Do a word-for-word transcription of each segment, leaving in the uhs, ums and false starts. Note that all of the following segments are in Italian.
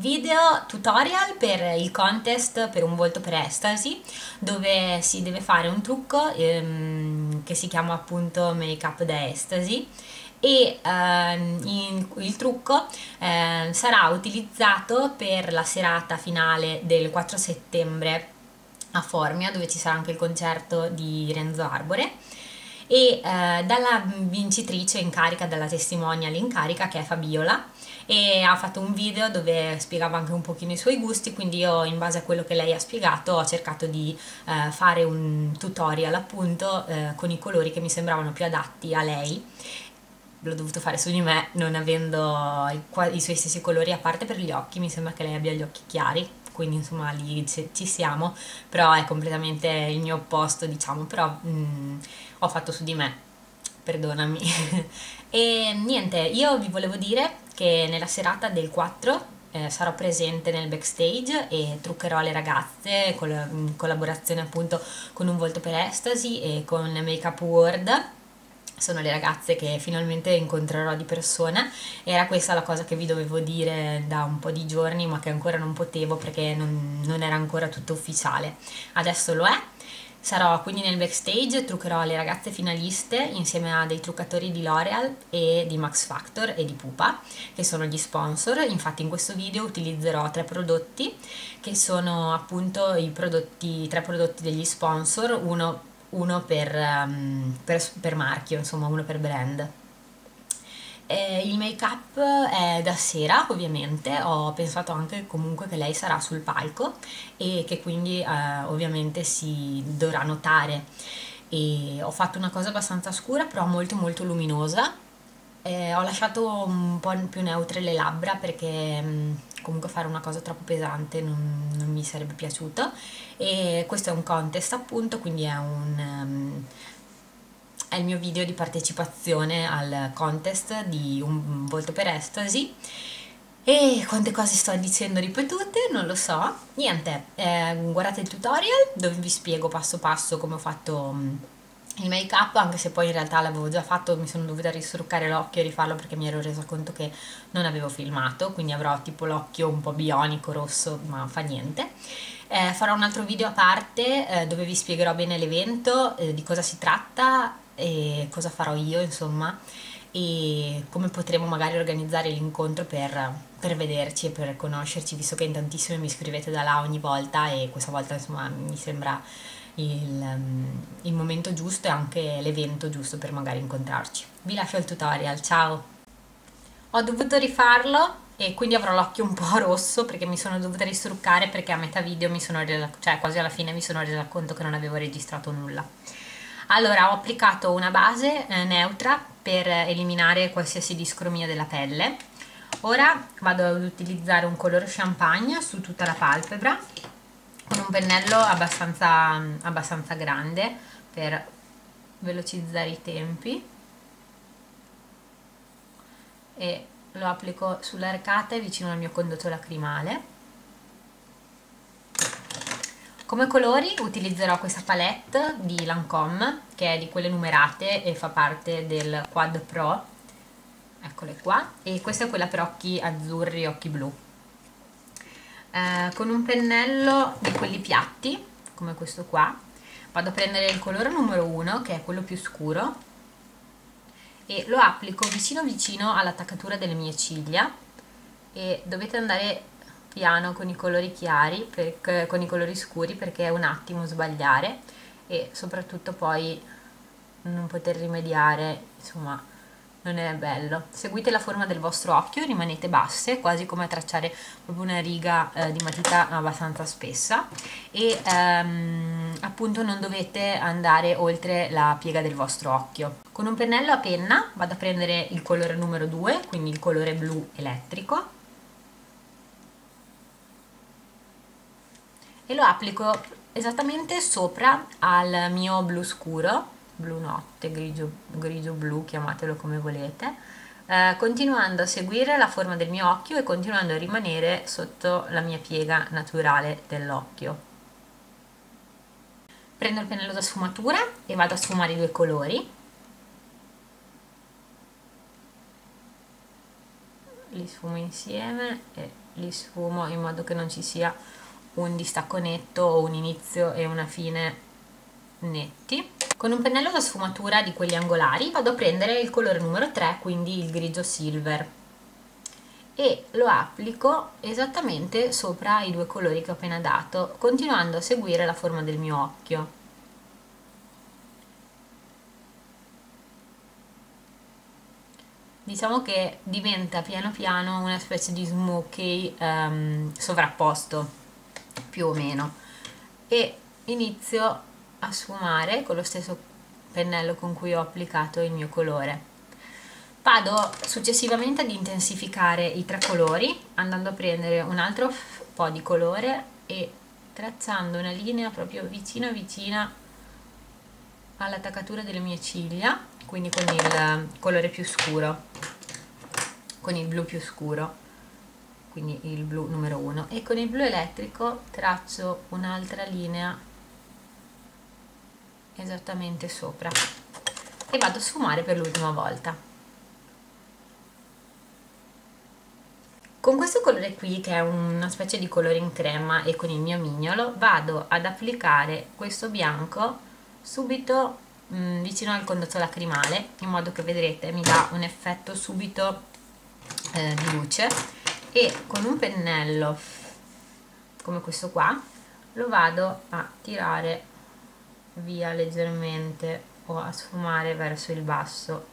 Video tutorial per il contest per un volto per Ecstasy, dove si deve fare un trucco ehm, che si chiama appunto Make Up da Ecstasy e ehm, in, il trucco eh, sarà utilizzato per la serata finale del quattro settembre a Formia, dove ci sarà anche il concerto di Renzo Arbore, e eh, dalla vincitrice in carica, dalla testimonial in carica, che è Fabiola, e ha fatto un video dove spiegava anche un pochino i suoi gusti, quindi io, in base a quello che lei ha spiegato, ho cercato di eh, fare un tutorial appunto eh, con i colori che mi sembravano più adatti a lei. L'ho dovuto fare su di me, non avendo i, i suoi stessi colori, a parte per gli occhi. Mi sembra che lei abbia gli occhi chiari, quindi insomma lì ci siamo, però è completamente il mio opposto, diciamo. Però mh, ho fatto su di me, perdonami. E niente, io vi volevo dire che nella serata del quattro eh, sarò presente nel backstage e truccherò le ragazze col, in collaborazione appunto con Un Volto per Ecstasy e con Make Up World. Sono le ragazze che finalmente incontrerò di persona. Era questa la cosa che vi dovevo dire da un po' di giorni, ma che ancora non potevo perché non, non era ancora tutto ufficiale. Adesso lo è. Sarò quindi nel backstage, truccherò le ragazze finaliste insieme a dei truccatori di L'Oreal e di Max Factor e di Pupa, che sono gli sponsor. Infatti in questo video utilizzerò tre prodotti, che sono appunto i prodotti, tre prodotti degli sponsor, uno uno per, um, per, per marchio, insomma uno per brand. Eh, il make up è da sera, ovviamente. Ho pensato anche comunque che lei sarà sul palco e che quindi eh, ovviamente si dovrà notare, e ho fatto una cosa abbastanza scura però molto molto luminosa. Eh, ho lasciato un po' più neutre le labbra perché mh, comunque fare una cosa troppo pesante non, non mi sarebbe piaciuto, e questo è un contest appunto, quindi è un um, è il mio video di partecipazione al contest di Un Volto per Ecstasy. E quante cose sto dicendo ripetute, non lo so. Niente, eh, guardate il tutorial dove vi spiego passo passo come ho fatto mh, il make up, anche se poi in realtà l'avevo già fatto. Mi sono dovuta ristruccare l'occhio e rifarlo perché mi ero resa conto che non avevo filmato, quindi avrò tipo l'occhio un po' bionico rosso, ma fa niente. Eh, farò un altro video a parte eh, dove vi spiegherò bene l'evento, eh, di cosa si tratta e cosa farò io, insomma, e come potremo magari organizzare l'incontro per, per vederci e per conoscerci, visto che in tantissimi mi scrivete da là ogni volta, e questa volta insomma mi sembra il, um, il momento giusto e anche l'evento giusto per magari incontrarci. Vi lascio il tutorial, ciao! Ho dovuto rifarlo e quindi avrò l'occhio un po' rosso perché mi sono dovuta ristruccare, perché a metà video mi sono resa, cioè quasi alla fine mi sono resa conto che non avevo registrato nulla. Allora, ho applicato una base eh, neutra per eliminare qualsiasi discromia della pelle. Ora vado ad utilizzare un colore champagne su tutta la palpebra con un pennello abbastanza, abbastanza grande per velocizzare i tempi, e lo applico sulle arcate vicino al mio condotto lacrimale. Come colori utilizzerò questa palette di Lancome, che è di quelle numerate e fa parte del Quad Pro, eccole qua, e questa è quella per occhi azzurri e occhi blu. Eh, con un pennello di quelli piatti, come questo qua, vado a prendere il colore numero uno, che è quello più scuro, e lo applico vicino vicino all'attaccatura delle mie ciglia, e dovete andare piano con i colori chiari, per, con i colori scuri, perché è un attimo sbagliare e soprattutto poi non poter rimediare, insomma non è bello. Seguite la forma del vostro occhio, rimanete basse, quasi come a tracciare proprio una riga eh, di matita abbastanza spessa, e ehm, appunto non dovete andare oltre la piega del vostro occhio. Con un pennello a penna vado a prendere il colore numero due, quindi il colore blu elettrico, e lo applico esattamente sopra al mio blu scuro, blu notte, grigio, grigio blu, chiamatelo come volete, eh, continuando a seguire la forma del mio occhio e continuando a rimanere sotto la mia piega naturale dell'occhio. Prendo il pennello da sfumatura e vado a sfumare i due colori, li sfumo insieme e li sfumo in modo che non ci sia un distacco netto o un inizio e una fine netti. Con un pennello da sfumatura di quelli angolari vado a prendere il colore numero tre, quindi il grigio silver, e lo applico esattamente sopra i due colori che ho appena dato, continuando a seguire la forma del mio occhio. Diciamo che diventa piano piano una specie di smokey um, sovrapposto, più o meno, e inizio a sfumare con lo stesso pennello con cui ho applicato il mio colore. Vado successivamente ad intensificare i tre colori andando a prendere un altro po' di colore e tracciando una linea proprio vicina vicina all'attaccatura delle mie ciglia, quindi con il colore più scuro, con il blu più scuro, quindi il blu numero uno, e con il blu elettrico traccio un'altra linea esattamente sopra e vado a sfumare per l'ultima volta. Con questo colore qui, che è una specie di colore in crema, e con il mio mignolo vado ad applicare questo bianco subito mh, vicino al condotto lacrimale, in modo che vedrete mi dà un effetto subito eh, di luce, e con un pennello come questo qua lo vado a tirare via leggermente o a sfumare verso il basso.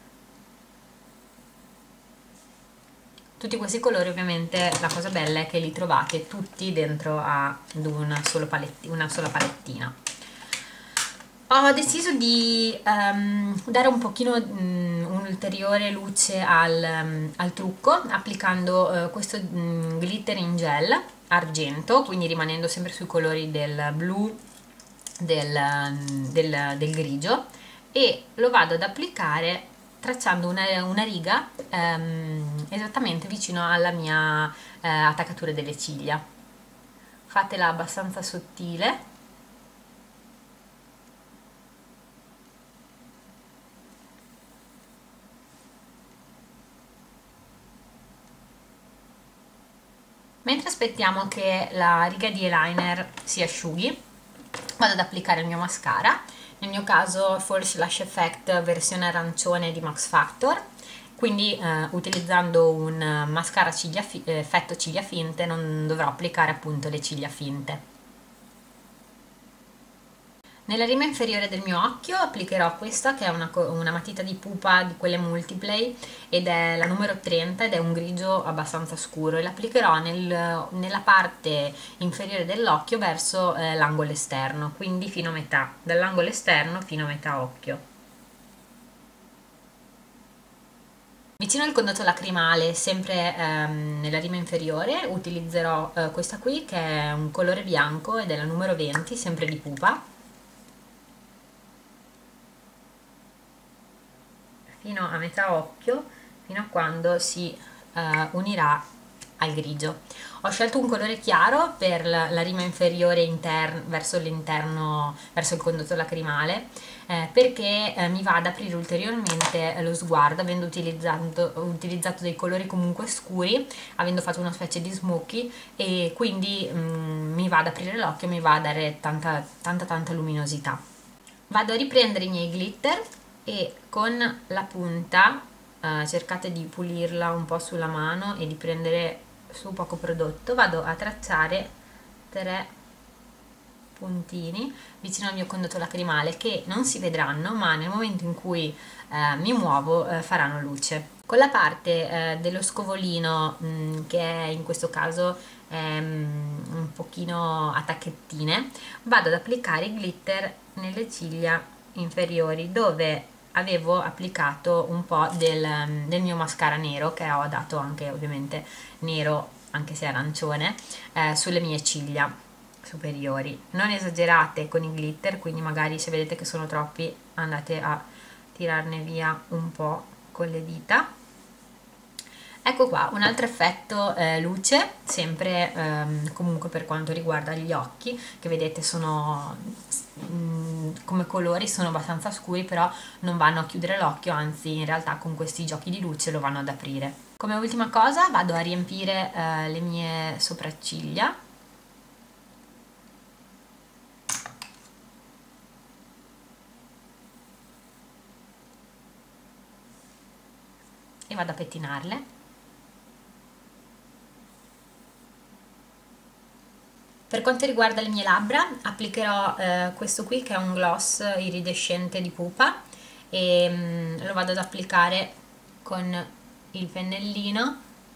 Tutti questi colori, ovviamente la cosa bella è che li trovate tutti dentro a una, solo palettina, una sola palettina. Ho deciso di um, dare un pochino um, un'ulteriore luce al, um, al trucco applicando uh, questo um, glitter in gel argento, quindi rimanendo sempre sui colori del blu, del, um, del, del grigio, e lo vado ad applicare tracciando una, una riga um, esattamente vicino alla mia uh, attaccatura delle ciglia. Fatela abbastanza sottile. Mentre aspettiamo che la riga di eyeliner si asciughi, vado ad applicare il mio mascara, nel mio caso False Lash Effect versione arancione di Max Factor, quindi eh, utilizzando un mascara ciglia effetto ciglia finte non dovrò applicare appunto le ciglia finte. Nella rima inferiore del mio occhio applicherò questa, che è una, una matita di pupa di quelle multiplay, ed è la numero trenta ed è un grigio abbastanza scuro, e l'applicherò nel, nella parte inferiore dell'occhio verso eh, l'angolo esterno, quindi fino a metà, dall'angolo esterno fino a metà occhio. Vicino al condotto lacrimale, sempre ehm, nella rima inferiore, utilizzerò eh, questa qui, che è un colore bianco ed è la numero venti, sempre di pupa, fino a metà occhio, fino a quando si uh, unirà al grigio. Ho scelto un colore chiaro per la, la rima inferiore intern, verso l'interno, verso il condotto lacrimale, eh, perché eh, mi va ad aprire ulteriormente lo sguardo, avendo utilizzato, utilizzato dei colori comunque scuri, avendo fatto una specie di smokey, e quindi mm, mi va ad aprire l'occhio, mi va a dare tanta tanta tanta luminosità. Vado a riprendere i miei glitter e con la punta eh, cercate di pulirla un po' sulla mano e di prendere su poco prodotto. Vado a tracciare tre puntini vicino al mio condotto lacrimale, che non si vedranno, ma nel momento in cui eh, mi muovo eh, faranno luce. Con la parte eh, dello scovolino, mh, che è in questo caso ehm, un pochino a tacchettine, vado ad applicare i glitter nelle ciglia inferiori, dove avevo applicato un po' del, del mio mascara nero, che ho dato anche ovviamente nero, anche se arancione, eh, sulle mie ciglia superiori. Non esagerate con i glitter, quindi magari se vedete che sono troppi andate a tirarne via un po' con le dita. Ecco qua, un altro effetto eh, luce, sempre ehm, comunque per quanto riguarda gli occhi, che vedete sono mm, come colori sono abbastanza scuri, però non vanno a chiudere l'occhio, anzi in realtà con questi giochi di luce lo vanno ad aprire. Come ultima cosa vado a riempire eh, le mie sopracciglia e vado a pettinarle. Per quanto riguarda le mie labbra, applicherò eh, questo qui che è un gloss iridescente di Pupa e mm, lo vado ad applicare con il pennellino.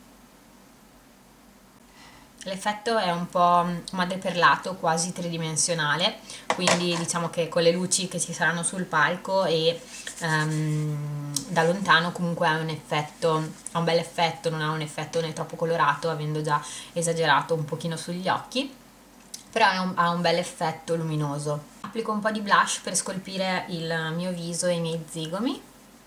L'effetto è un po' madreperlato, quasi tridimensionale, quindi diciamo che con le luci che ci saranno sul palco e um, da lontano comunque ha un effetto, ha un bel effetto, non ha un effetto né troppo colorato, avendo già esagerato un pochino sugli occhi, però un, ha un bel effetto luminoso. Applico un po' di blush per scolpire il mio viso e i miei zigomi.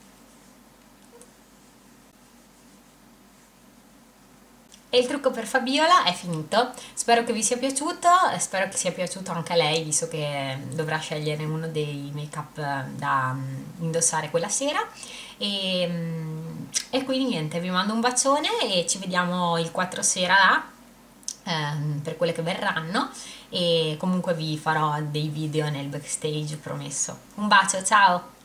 E il trucco per Fabiola è finito, spero che vi sia piaciuto, spero che sia piaciuto anche a lei, visto che dovrà scegliere uno dei make up da indossare quella sera. E, e quindi niente, vi mando un bacione e ci vediamo il quattro sera là, ehm, per quelle che verranno, e comunque vi farò dei video nel backstage, promesso. Un bacio, ciao!